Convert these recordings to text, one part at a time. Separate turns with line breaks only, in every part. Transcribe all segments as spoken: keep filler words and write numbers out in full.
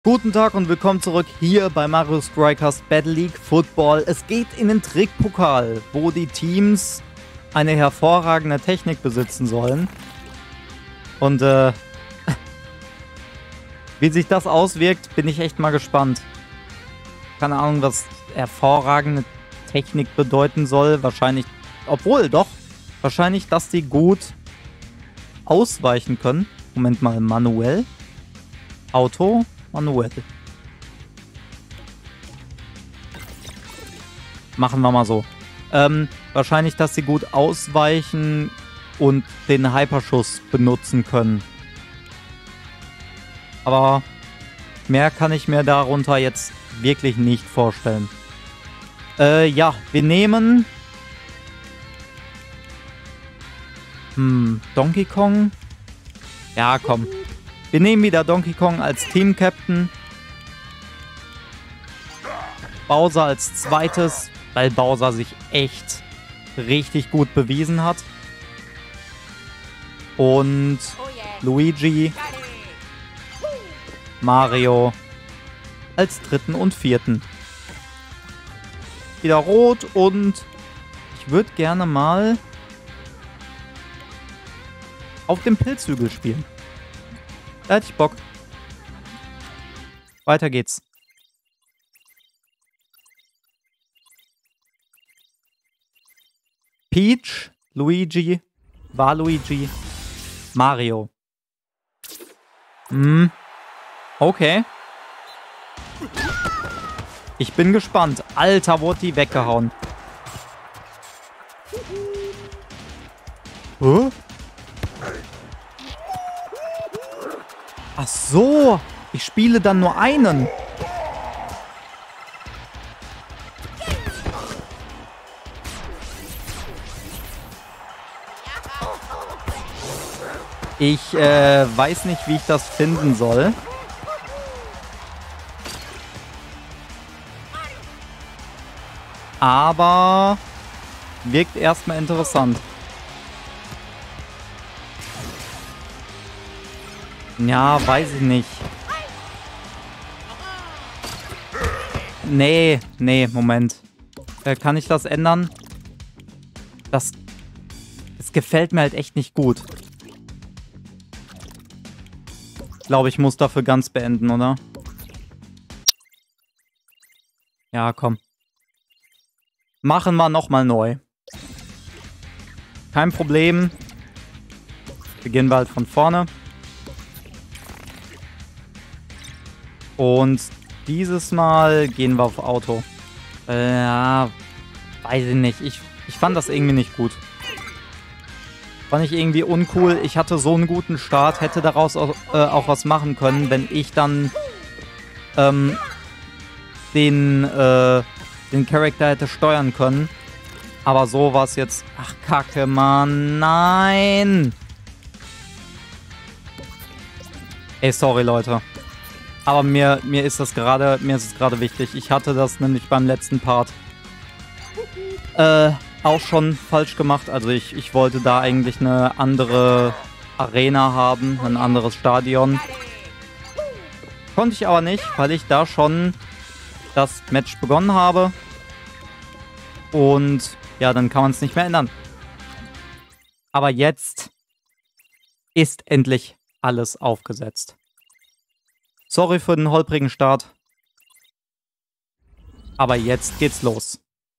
Guten Tag und willkommen zurück hier bei Mario Strikers Battle League Football. Es geht in den Trickpokal, wo die Teams eine hervorragende Technik besitzen sollen. Und äh, wie sich das auswirkt, bin ich echt mal gespannt. Keine Ahnung, was hervorragende Technik bedeuten soll. Wahrscheinlich, obwohl doch, wahrscheinlich, dass die gut ausweichen können. Moment mal, manuell. Auto. Manuell. Machen wir mal so. Ähm, wahrscheinlich, dass sie gut ausweichen und den Hyperschuss benutzen können. Aber mehr kann ich mir darunter jetzt wirklich nicht vorstellen. Äh, ja, wir nehmen... Hm, Donkey Kong? Ja, komm. Wir nehmen wieder Donkey Kong als Team-Captain. Bowser als zweites, weil Bowser sich echt richtig gut bewiesen hat. Und Luigi, Mario als dritten und vierten. Wieder rot und ich würde gerne mal auf dem Pilzhügel spielen. Da hätte ich Bock. Weiter geht's. Peach, Luigi, Waluigi, Mario. Hm. Okay. Ich bin gespannt. Alter, wurde die weggehauen. Huh? Ach so, ich spiele dann nur einen. Ich äh, weiß nicht, wie ich das finden soll. Aber wirkt erstmal interessant. Ja, weiß ich nicht. Nee, nee, Moment. Äh, kann ich das ändern? Das, das gefällt mir halt echt nicht gut. Ich glaube, ich muss dafür ganz beenden, oder? Ja, komm. Machen wir nochmal neu. Kein Problem. Beginnen wir halt von vorne. Und dieses Mal gehen wir auf Auto. Äh, ja, weiß ich nicht. Ich, ich fand das irgendwie nicht gut. Fand ich irgendwie uncool. Ich hatte so einen guten Start, hätte daraus auch, äh, auch was machen können, wenn ich dann ähm, den, äh, den Charakter hätte steuern können. Aber so war es jetzt... Ach, Kacke, Mann. Nein! Ey, sorry, Leute. Aber mir, mir ist das gerade, mir ist es gerade wichtig. Ich hatte das nämlich beim letzten Part äh, auch schon falsch gemacht. Also ich, ich wollte da eigentlich eine andere Arena haben, ein anderes Stadion. Konnte ich aber nicht, weil ich da schon das Match begonnen habe. Und ja, dann kann man es nicht mehr ändern. Aber jetzt ist endlich alles aufgesetzt. Sorry für den holprigen Start. Aber jetzt geht's los.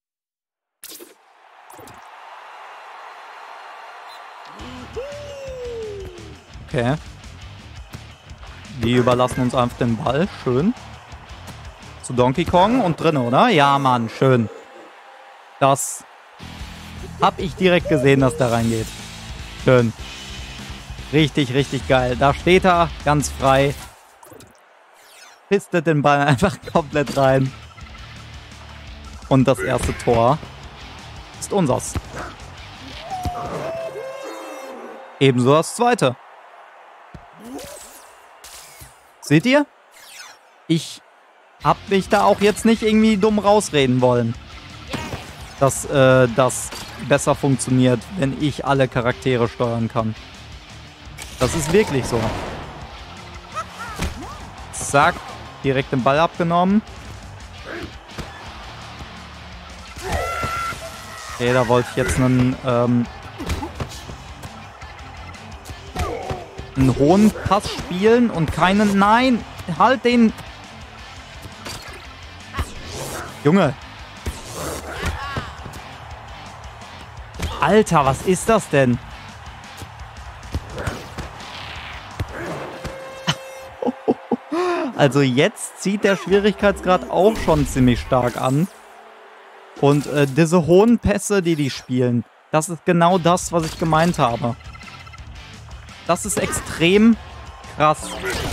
Okay. Wir überlassen uns einfach den Ball. Schön. Zu Donkey Kong und drin, oder? Ja, Mann, schön. Das hab ich direkt gesehen, dass da reingeht. Schön. Richtig, richtig geil. Da steht er, ganz frei. Pistet den Ball einfach komplett rein. Und das erste Tor ist unseres. Ebenso das zweite. Seht ihr? Ich hab mich da auch jetzt nicht irgendwie dumm rausreden wollen. Dass äh, das besser funktioniert, wenn ich alle Charaktere steuern kann. Das ist wirklich so. Zack. Direkt den Ball abgenommen. Okay, da wollte ich jetzt einen, ähm, einen hohen Pass spielen und keinen... Nein! Halt den... Junge! Alter, was ist das denn? Also jetzt zieht der Schwierigkeitsgrad auch schon ziemlich stark an. Und äh, diese hohen Pässe, die die spielen, das ist genau das, was ich gemeint habe. Das ist extrem krass.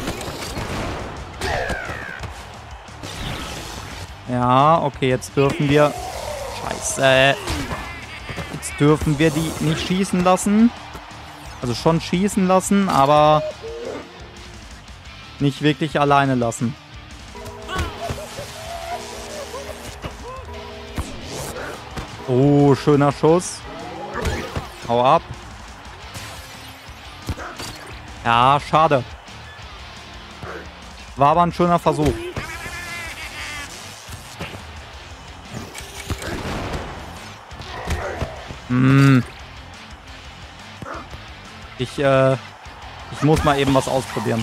Ja, okay, jetzt dürfen wir... Scheiße. Jetzt dürfen wir die nicht schießen lassen. Also schon schießen lassen, aber nicht wirklich alleine lassen. Oh, schöner Schuss. Hau ab. Ja, schade. War aber ein schöner Versuch. Hm. Ich, äh, ich muss mal eben was ausprobieren.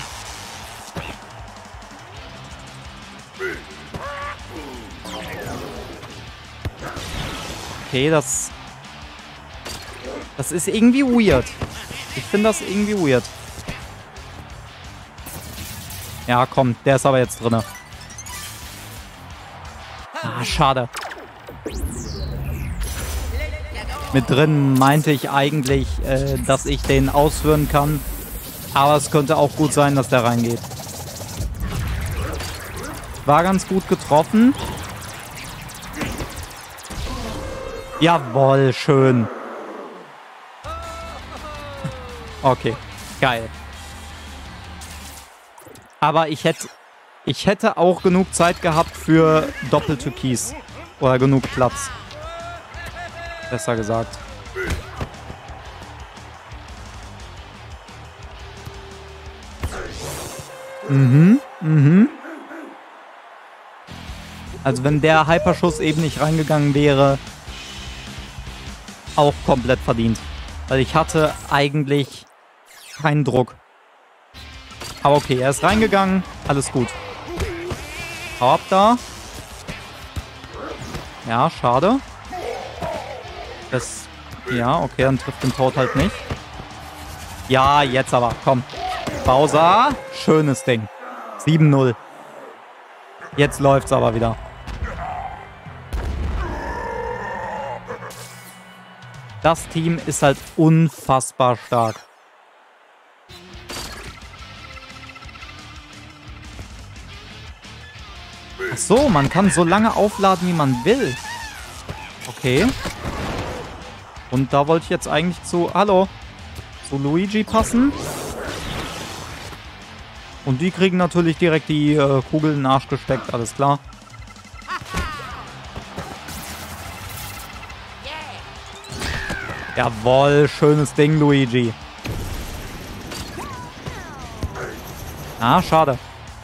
Okay, das... Das ist irgendwie weird. Ich finde das irgendwie weird. Ja, komm, der ist aber jetzt drin. Ah, schade. Mit drin meinte ich eigentlich, äh, dass ich den ausführen kann. Aber es könnte auch gut sein, dass der reingeht. War ganz gut getroffen. Jawohl, schön. Okay, geil. Aber ich hätte, ich hätte auch genug Zeit gehabt für Doppeltürkis. Oder genug Platz. Besser gesagt. Mhm, mhm. Also wenn der Hyperschuss eben nicht reingegangen wäre, auch komplett verdient. Weil ich hatte eigentlich keinen Druck. Aber okay, er ist reingegangen. Alles gut. Hau ab da. Ja, schade. Das... Ja, okay, dann trifft den Tod halt nicht. Ja, jetzt aber. Komm. Bowser. Schönes Ding. sieben null. Jetzt läuft's aber wieder. Das Team ist halt unfassbar stark. Ach so, man kann so lange aufladen, wie man will. Okay. Und da wollte ich jetzt eigentlich zu... Hallo. Zu Luigi passen. Und die kriegen natürlich direkt die äh, Kugel in den Arsch gesteckt. Alles klar. Jawohl, schönes Ding, Luigi. Ah, schade.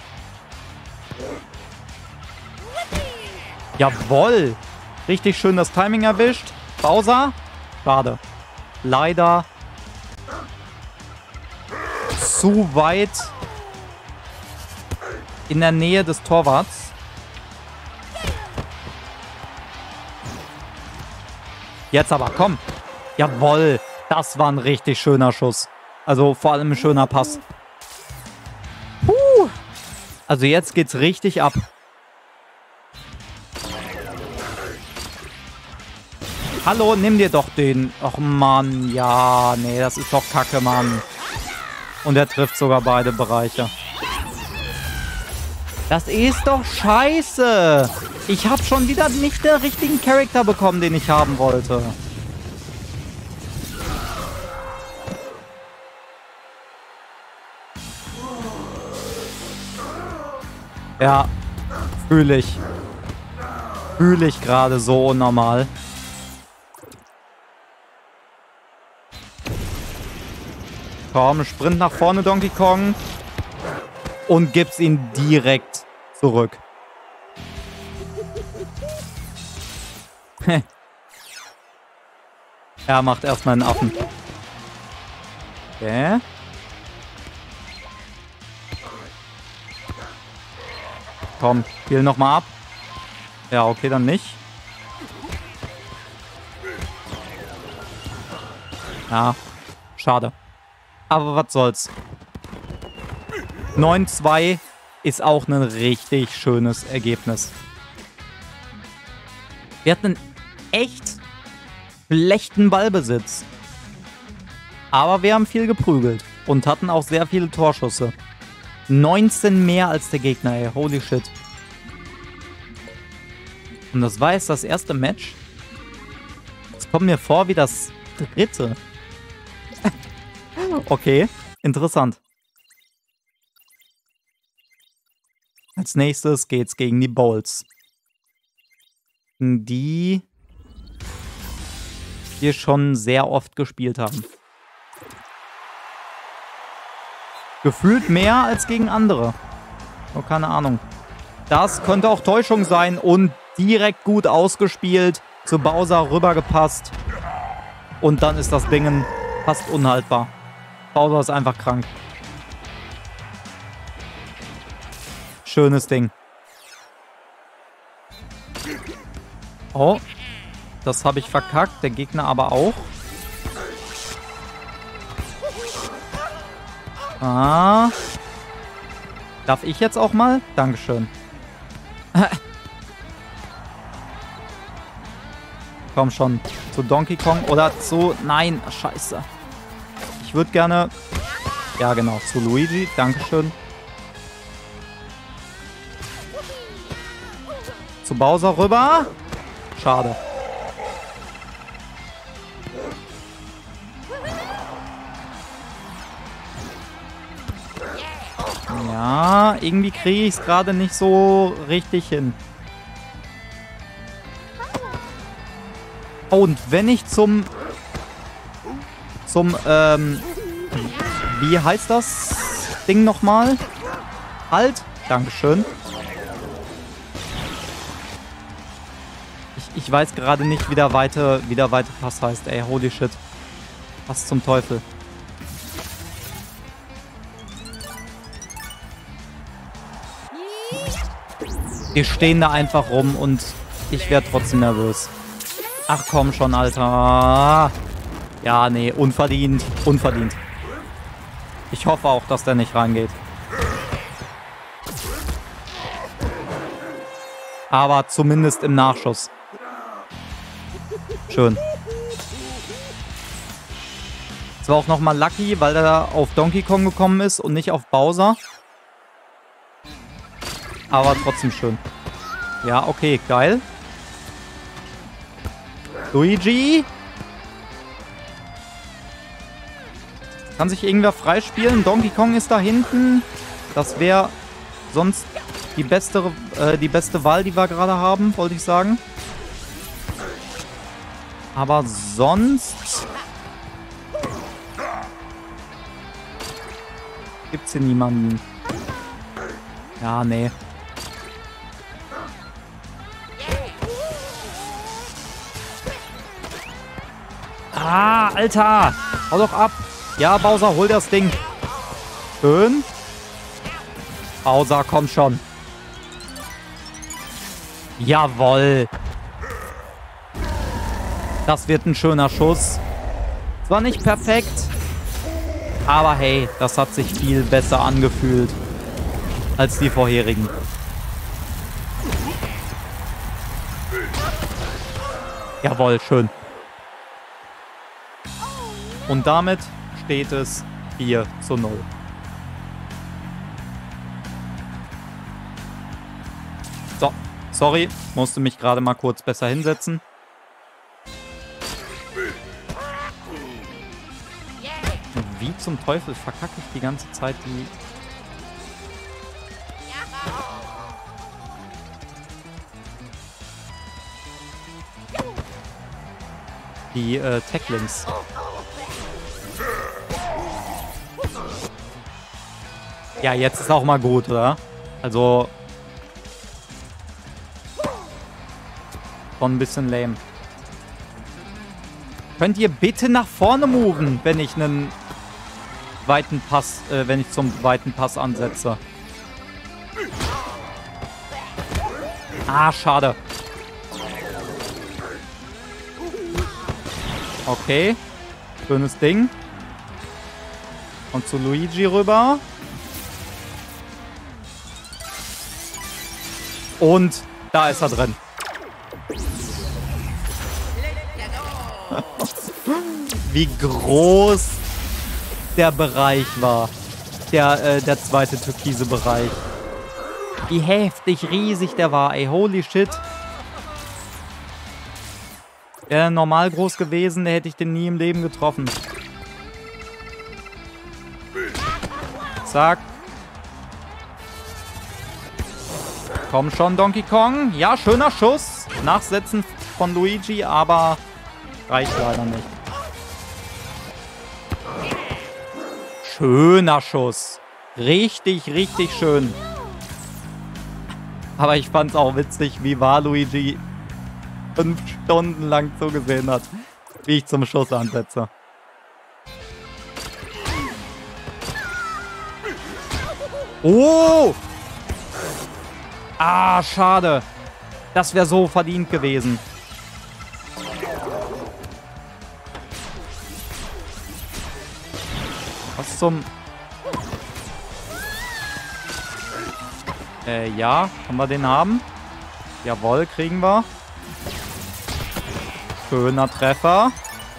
Jawohl. Richtig schön das Timing erwischt. Bowser. Schade. Leider zu weit in der Nähe des Torwarts. Jetzt aber, komm. Jawohl. Das war ein richtig schöner Schuss. Also vor allem ein schöner Pass. Puh. Also jetzt geht's richtig ab. Hallo, nimm dir doch den. Och Mann, ja, nee, das ist doch Kacke, Mann. Und er trifft sogar beide Bereiche. Das ist doch scheiße. Ich habe schon wieder nicht den richtigen Charakter bekommen, den ich haben wollte. Ja, fühle ich. Fühle ich gerade so unnormal. Komm, Sprint nach vorne, Donkey Kong. Und gibt's ihn direkt zurück. Er macht erstmal einen Affen. Okay. Komm, heal nochmal ab. Ja, okay, dann nicht. Ja, schade. Aber was soll's. neun zwei ist auch ein richtig schönes Ergebnis. Wir hatten einen echt schlechten Ballbesitz. Aber wir haben viel geprügelt und hatten auch sehr viele Torschüsse. neunzehn mehr als der Gegner, ey. Holy shit. Und das war jetzt das erste Match. Es kommt mir vor wie das dritte. Okay, interessant. Als nächstes geht's gegen die Bowls. Die wir schon sehr oft gespielt haben. Gefühlt mehr als gegen andere. Oh, keine Ahnung. Das könnte auch Täuschung sein und direkt gut ausgespielt. Zu Bowser rübergepasst. Und dann ist das Ding fast unhaltbar. Bowser ist einfach krank. Schönes Ding. Oh. Das habe ich verkackt. Der Gegner aber auch. Ah. Darf ich jetzt auch mal? Dankeschön. Komm schon. Zu Donkey Kong oder zu... Nein, scheiße. Ich würde gerne... Ja, genau. Zu Luigi. Dankeschön. Zu Bowser rüber. Schade. Ja, irgendwie kriege ich es gerade nicht so richtig hin. Und wenn ich zum... Zum, ähm... Wie heißt das Ding nochmal? Halt. Dankeschön. Ich, ich weiß gerade nicht, wie der weite, wie der weite Pass heißt. Ey, holy shit. Was zum Teufel. Wir stehen da einfach rum und ich werde trotzdem nervös. Ach komm schon, Alter. Ja, nee, unverdient. Unverdient. Ich hoffe auch, dass der nicht reingeht. Aber zumindest im Nachschuss. Schön. Es war auch nochmal lucky, weil er auf Donkey Kong gekommen ist und nicht auf Bowser. Aber trotzdem schön. Ja, okay, geil. Luigi. Kann sich irgendwer freispielen? Donkey Kong ist da hinten. Das wäre sonst die beste, äh, die beste Wahl, die wir gerade haben, wollte ich sagen. Aber sonst... Gibt's hier niemanden. Ja, nee. Ah, Alter! Hau doch ab! Ja, Bowser, hol das Ding. Schön. Bowser, komm schon. Jawoll. Das wird ein schöner Schuss. Zwar nicht perfekt, aber hey, das hat sich viel besser angefühlt als die vorherigen. Jawohl, schön. Und damit steht es vier zu null. So, sorry, musste mich gerade mal kurz besser hinsetzen. Wie zum Teufel verkacke ich die ganze Zeit die... Die äh, Tacklings. Ja, jetzt ist auch mal gut, oder? Also, Schon ein bisschen lame. Könnt ihr bitte nach vorne moven, wenn ich einen weiten Pass, äh, wenn ich zum weiten Pass ansetze? Ah, schade. Okay. Schönes Ding. Und zu Luigi rüber. Und da ist er drin. Wie groß der Bereich war. Der, äh, der zweite türkise Bereich. Wie heftig riesig der war, ey. Holy shit. Wäre normal groß gewesen, der hätte ich den nie im Leben getroffen. Zack. Komm schon, Donkey Kong. Ja, schöner Schuss. Nachsetzen von Luigi, aber reicht leider nicht. Schöner Schuss. Richtig, richtig schön. Aber ich fand's auch witzig, wie Waluigi fünf Stunden lang zugesehen hat, wie ich zum Schuss ansetze. Oh! Ah, schade. Das wäre so verdient gewesen. Was zum... Äh, ja. Können wir den haben? Jawohl, kriegen wir. Schöner Treffer.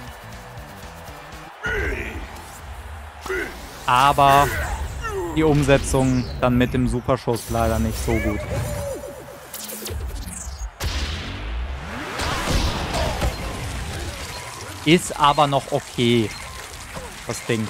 Aber die Umsetzung dann mit dem Superschuss leider nicht so gut. Ist aber noch okay, das Ding.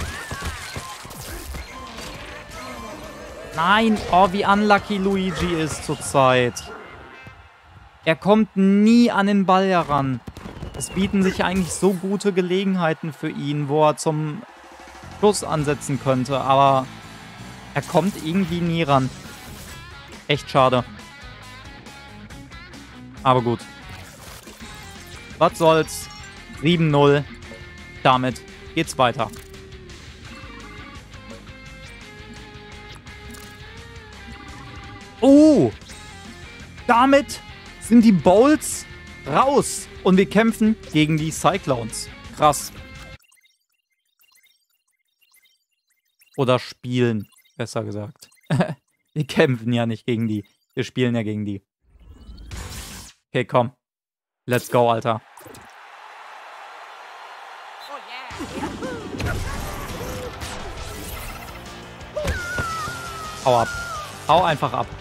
Nein, oh, wie unlucky Luigi ist zurzeit. Er kommt nie an den Ball heran. Es bieten sich eigentlich so gute Gelegenheiten für ihn, wo er zum Schluss ansetzen könnte, aber er kommt irgendwie nie ran. Echt schade. Aber gut. Was soll's? sieben null. Damit geht's weiter. Oh! Damit sind die Bowls raus. Und wir kämpfen gegen die Cyclones. Krass. Oder spielen, besser gesagt. Wir kämpfen ja nicht gegen die. Wir spielen ja gegen die. Okay, komm. Let's go, Alter. Hau ab. Hau einfach ab.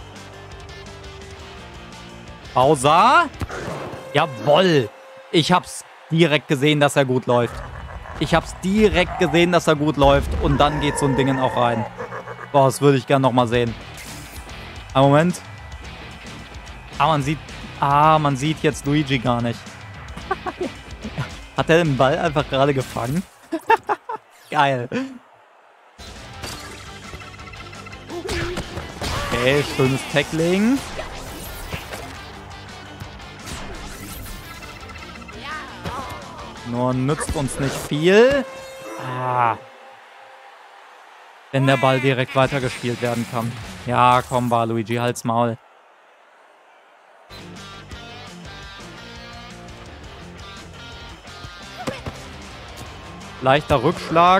Bowser. Jawoll. Ich hab's direkt gesehen, dass er gut läuft. Ich hab's direkt gesehen, dass er gut läuft. Und dann geht so ein Ding auch rein. Boah, das würde ich gerne nochmal sehen. Ein Moment. Ah, man sieht... Ah, man sieht jetzt Luigi gar nicht. Hat er den Ball einfach gerade gefangen? Geil. Okay, schönes Tackling. Nur nützt uns nicht viel. Ah. Wenn der Ball direkt weitergespielt werden kann. Ja, komm, war Luigi, halt's Maul. Leichter Rückschlag.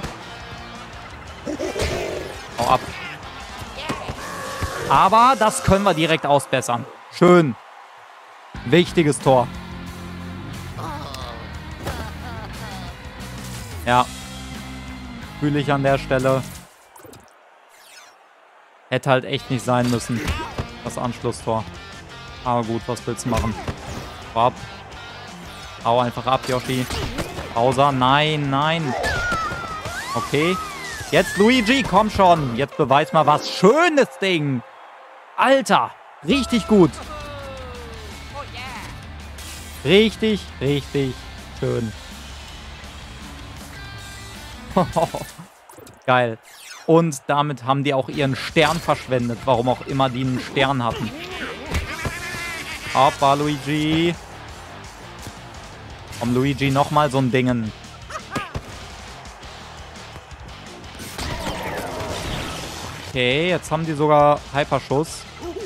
Hau ab. Aber das können wir direkt ausbessern. Schön. Wichtiges Tor. Ja. Fühle ich an der Stelle. Hätte halt echt nicht sein müssen. Das Anschlusstor. Aber gut, was willst du machen? Hau ab. Hau einfach ab, Yoshi. Bowser, nein, nein. Okay. Jetzt Luigi, komm schon. Jetzt beweis mal was. Schönes Ding. Alter, richtig gut. Richtig, richtig schön. Geil. Und damit haben die auch ihren Stern verschwendet. Warum auch immer die einen Stern hatten. Hoppa, Luigi. Komm, Luigi, nochmal so ein Dingen. Okay, jetzt haben die sogar Hyperschuss.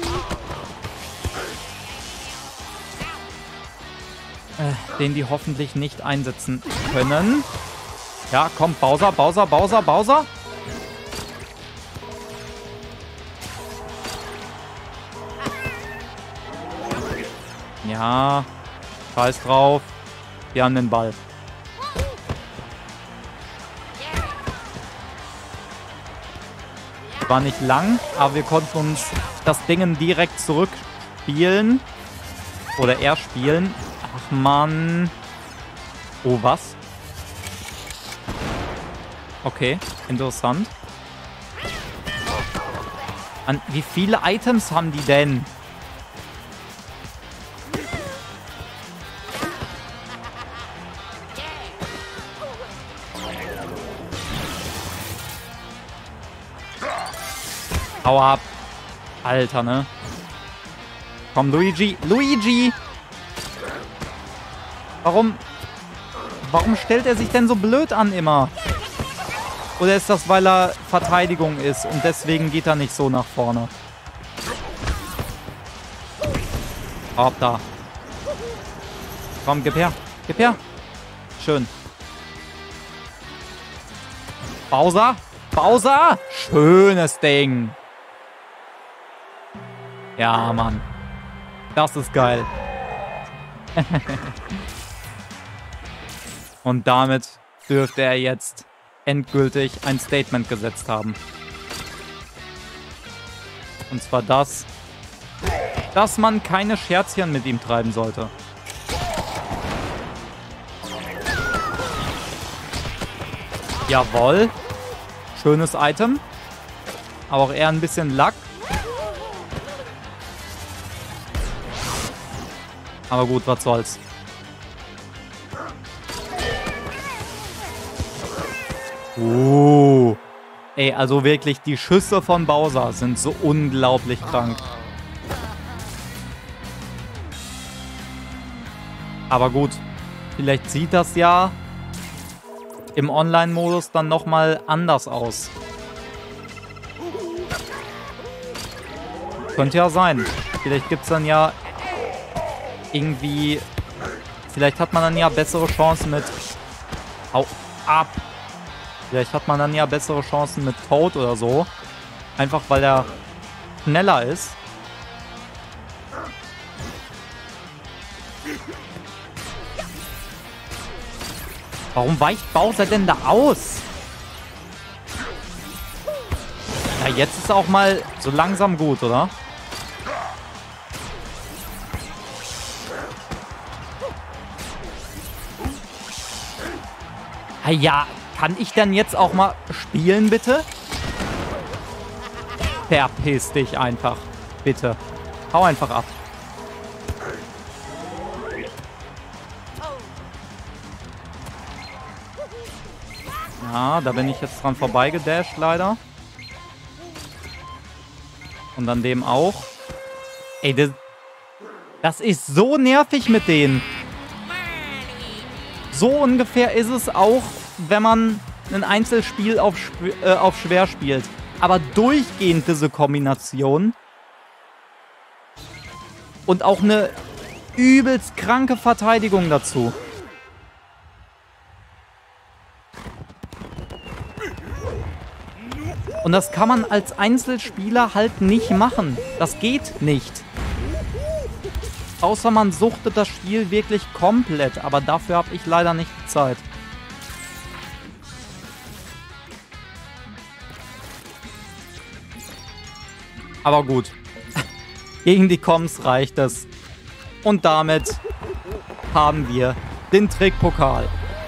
Äh, den die hoffentlich nicht einsetzen können. Ja, komm, Bowser, Bowser, Bowser, Bowser. Ja, scheiß drauf. Wir haben den Ball. War nicht lang, aber wir konnten uns das Ding direkt zurückspielen. Oder er spielen. Ach Mann. Oh, was? Okay, interessant. An wie viele Items haben die denn? Hau ab. Alter, ne? Komm, Luigi. Luigi! Warum... Warum stellt er sich denn so blöd an immer? Oder ist das, weil er Verteidigung ist und deswegen geht er nicht so nach vorne? Hau ab da. Komm, gib her. Gib her. Schön. Bowser. Bowser. Schönes Ding. Ja, Mann. Das ist geil. Und damit dürfte er jetzt endgültig ein Statement gesetzt haben. Und zwar das, dass man keine Scherzchen mit ihm treiben sollte. Jawohl. Schönes Item. Aber auch eher ein bisschen Lack. Aber gut, was soll's. Oh. Ey, also wirklich, die Schüsse von Bowser sind so unglaublich krank. Aber gut, vielleicht sieht das ja im Online-Modus dann nochmal anders aus. Könnte ja sein. Vielleicht gibt es dann ja irgendwie... Vielleicht hat man dann ja bessere Chancen mit... Hau ab! Vielleicht hat man dann ja bessere Chancen mit Toad oder so. Einfach weil er schneller ist. Warum weicht Bowser denn da aus? Ja, jetzt ist auch mal so langsam gut, oder? Ja, kann ich denn jetzt auch mal spielen, bitte? Verpiss dich einfach. Bitte. Hau einfach ab. Ja, da bin ich jetzt dran vorbeigedasht, leider. Und an dem auch. Ey, das, das ist so nervig mit denen. So ungefähr ist es auch, wenn man ein Einzelspiel auf, äh, auf schwer spielt. Aber durchgehend diese Kombination. Und auch eine übelst kranke Verteidigung dazu. Und das kann man als Einzelspieler halt nicht machen. Das geht nicht. Außer man suchtet das Spiel wirklich komplett. Aber dafür habe ich leider nicht die Zeit. Aber gut. Gegen die Coms reicht es. Und damit haben wir den Trickpokal.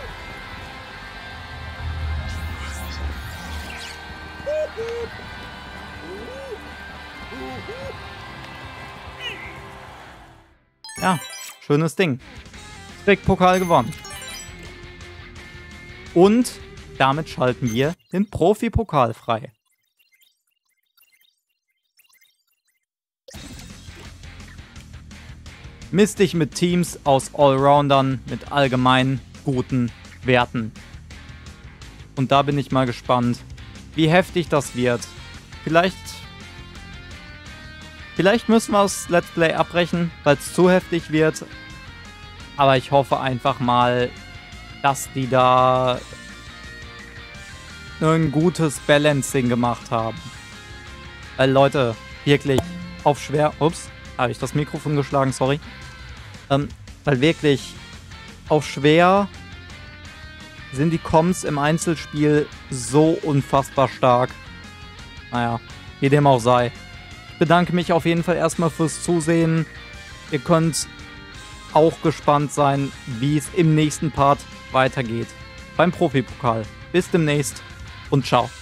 Ja, schönes Ding. Trickpokal gewonnen. Und damit schalten wir den Profi-Pokal frei. misst dich mit Teams aus Allroundern mit allgemein guten Werten. Und da bin ich mal gespannt, wie heftig das wird. Vielleicht... Vielleicht müssen wir das Let's Play abbrechen, weil es zu heftig wird. Aber ich hoffe einfach mal, dass die da ein gutes Balancing gemacht haben. Weil Leute, wirklich auf schwer... Ups, habe ich das Mikrofon geschlagen, sorry. Ähm, weil wirklich auf schwer sind die Comms im Einzelspiel so unfassbar stark. Naja, wie dem auch sei. Ich bedanke mich auf jeden Fall erstmal fürs Zusehen. Ihr könnt auch gespannt sein, wie es im nächsten Part weitergeht. Beim Profipokal. Bis demnächst und ciao.